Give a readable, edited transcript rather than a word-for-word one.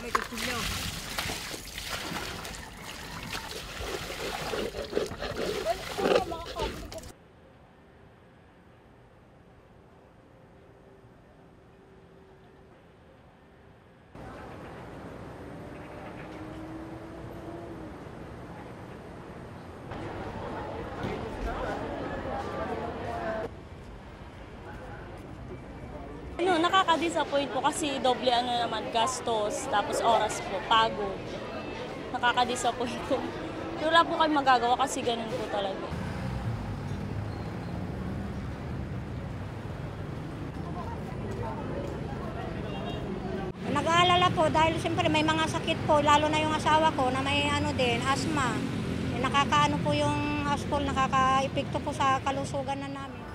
Nakaka-disappoint po kasi doble naman gastos, tapos oras po, pagod. Nakaka-disappoint po. Wala po kayo magagawa kasi ganun po talaga. Nag-aalala po dahil siyempre may mga sakit po, lalo na yung asawa ko na may asthma. Nakakaano po yung asphalt, nakaka-epekto po sa kalusugan na namin.